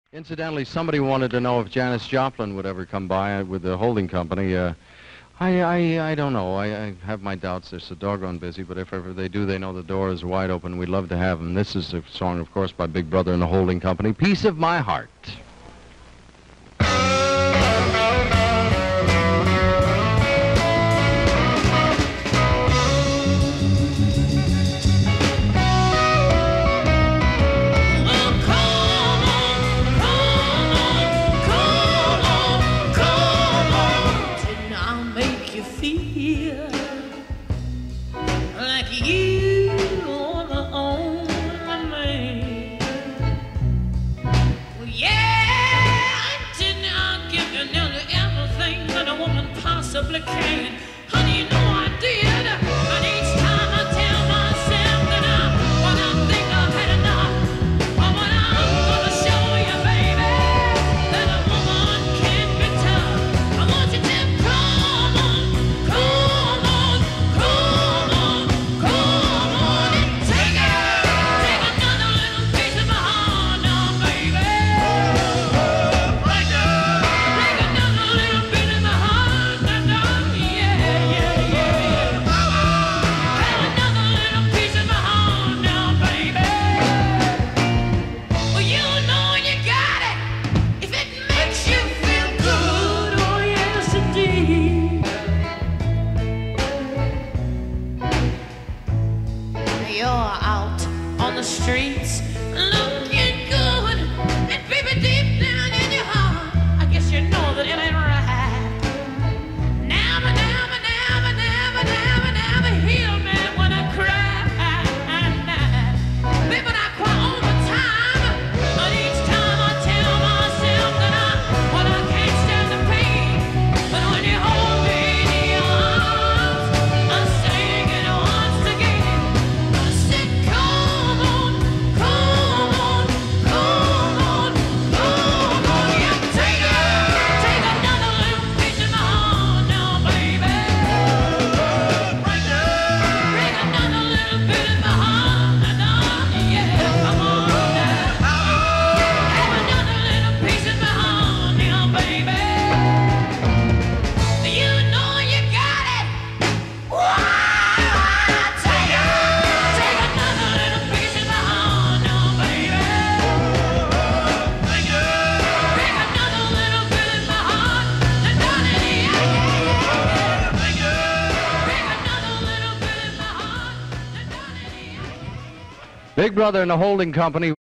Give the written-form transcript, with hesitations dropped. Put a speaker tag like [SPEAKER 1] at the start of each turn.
[SPEAKER 1] Incidentally, somebody wanted to know if Janis Joplin would ever come by with the holding company. I don't know. I have my doubts. They're so doggone busy, but if ever they do, they know the door is wide open. We'd love to have them. This is a song, of course, by Big Brother and the Holding Company, Piece of My Heart.
[SPEAKER 2] Can. Honey, you know I did. And each time I tell myself that when I think I've had enough, or when I'm gonna show you, baby, that a woman can be tough. I want you to come on, come on, come on, come on, and take another little piece of my heart now, baby. Take another little bit of my heart now. Streets looking good, and baby, deep down in your heart, I guess you know that it ain't right. Never, never, never, never, never, never heal me when I cry. Baby, I cry all the time, but each time I tell myself that I can't stand the pain. But when you hold me in your arms, I'm saying it once again. I said, come on.
[SPEAKER 1] Big Brother and the Holding Company.